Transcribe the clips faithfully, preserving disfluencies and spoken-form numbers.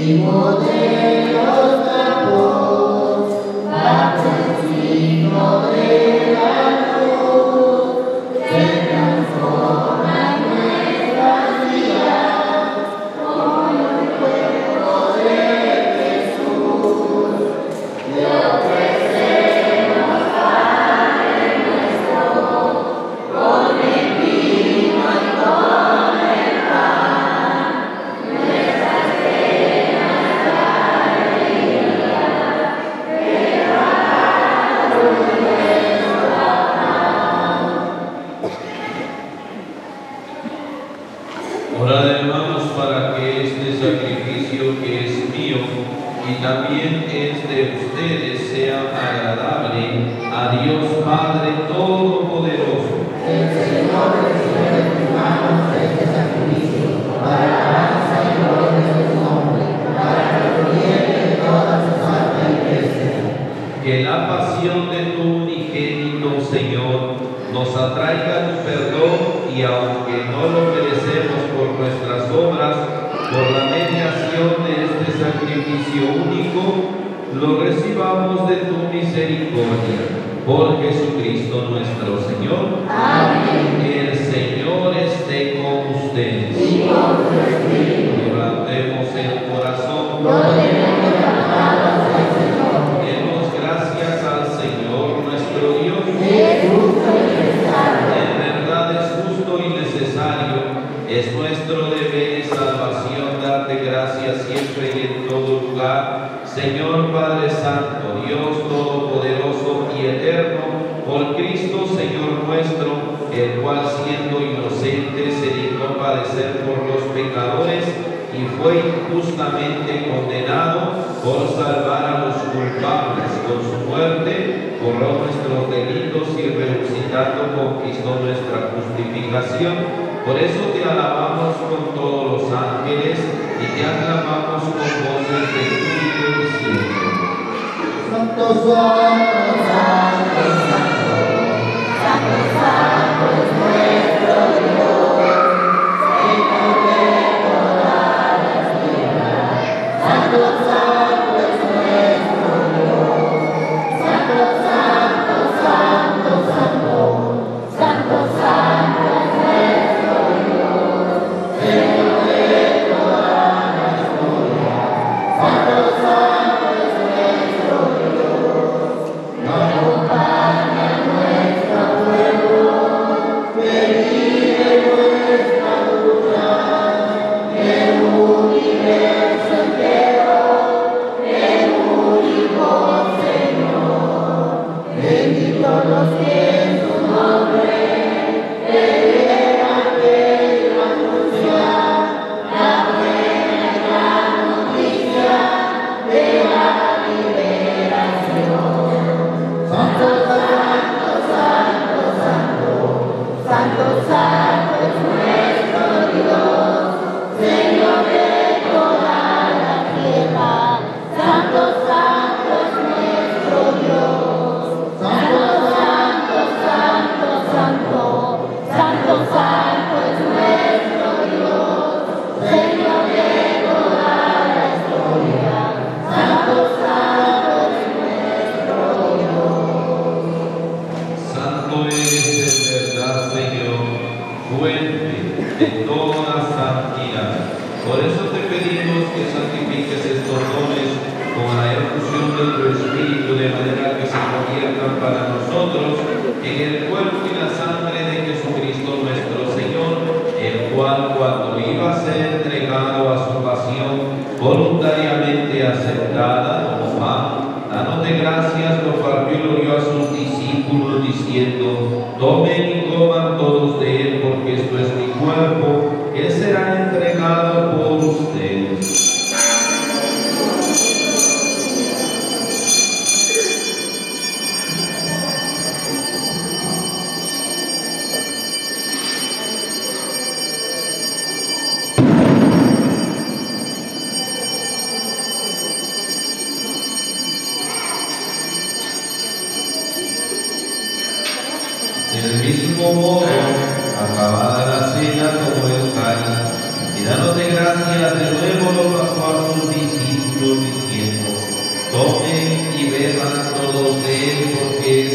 Del mismo modo, acabada la cena, tomó el cáliz y dándote gracias de nuevo lo pasó a sus discípulos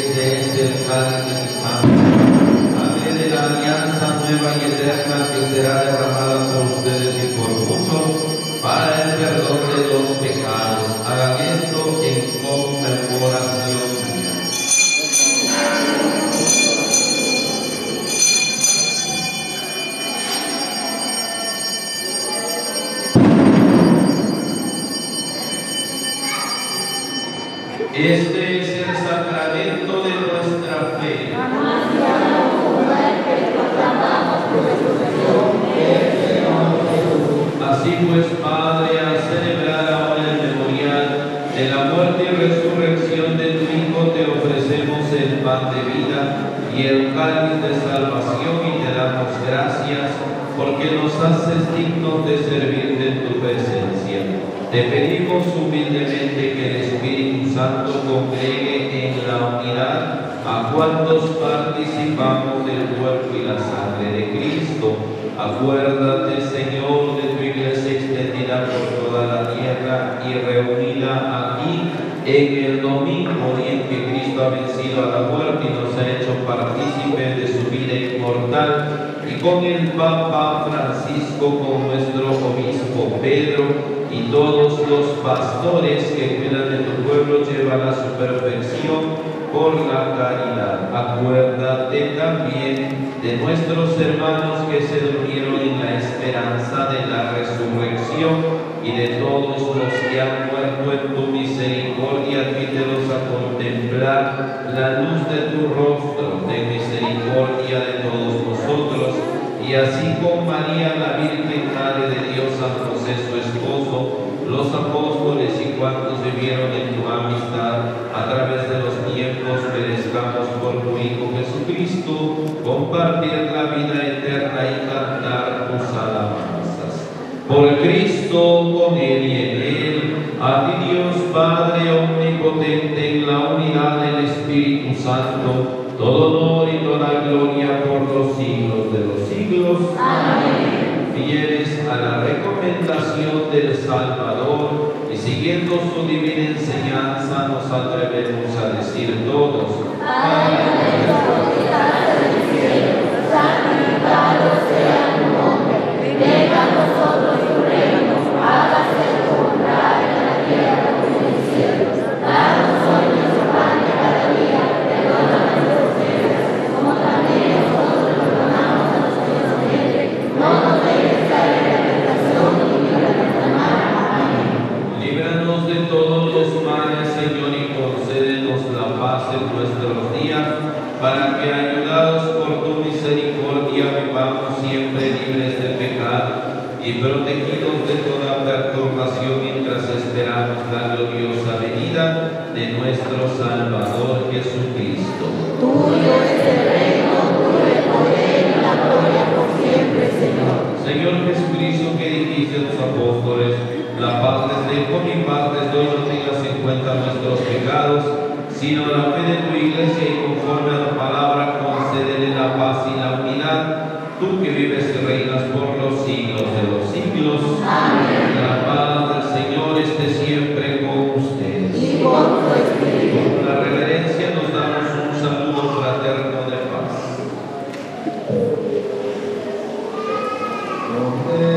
este es el cáliz de mi sangre, sangre de la alianza nueva y eterna que será derramada por ustedes y por muchos para el perdón de los pecados. Hagan esto en conmemoración mía. Este es el sacramento de nuestra fe. Así pues, Padre, al celebrar ahora el memorial de la muerte y resurrección de tu Hijo, te ofrecemos el pan de vida y el cáliz de salvación y te damos gracias porque nos haces dignos de servirte en tu presencia. Te pedimos humildemente que el Espíritu Santo congregue en la unidad a cuantos participamos del cuerpo y la sangre de Cristo. Acuérdate, Señor, de tu iglesia extendida por toda la tierra y reunida aquí en el domingo día en que Cristo ha vencido a la muerte y nos ha hecho partícipes de su vida inmortal, y con el Papa Francisco, con nuestro obispo Pedro, y todos los pastores que cuidan de tu pueblo, llevan a su perfección por la caridad. Acuérdate también de nuestros hermanos que se durmieron en la esperanza de la resurrección y de todos los que han muerto en tu misericordia. Admítelos a contemplar la luz de tu rostro, de misericordia de todos nosotros. Y así con María, la Virgen Madre de Dios, San José, su esposo, los apóstoles y cuantos vivieron en tu amistad, a través de los tiempos, merezcamos por tu Hijo Jesucristo compartir la vida eterna y cantar tus alabanzas. Por Cristo, con Él y en Él, a ti Dios Padre omnipotente, en la unidad del Espíritu Santo, todo honor y toda gloria por los siglos de los siglos. Amén. Fieles a la recomendación del Salvador y siguiendo su divina enseñanza, nos atrevemos a decir todos: Padre nuestro que estás en el cielo, santificado sea tu nombre. Venga a nosotros tu reino, hágase tu voluntad en la tierra como en el cielo. Danos hoy nuestro pan de cada día, perdona nuestras ofensas, como también nosotros perdonamos a nuestros ofensores. No nos dejes caer en la tentación y líbranos del mal. Amén. Líbranos de todos los males, Señor, y concédenos la paz en nuestros días, para que, ayudados por tu misericordia, vivamos siempre libres de pecado y protegidos de toda perturbación, mientras esperamos la gloriosa venida de nuestro Salvador Jesucristo. Tuyo es el reino, tuyo el poder y la gloria por siempre, Señor. Señor Jesucristo, que dijiste a tus apóstoles: la paz les dejo, mi paz les doy, no tengas en cuenta nuestros pecados, sino la fe de tu iglesia, y conforme a tu palabra concédele la paz y la unidad. Tú que vives y reinas por los siglos de los siglos. Amén. La paz del Señor esté siempre con ustedes. Y con tu espíritu. Con la reverencia nos damos un saludo fraterno de paz.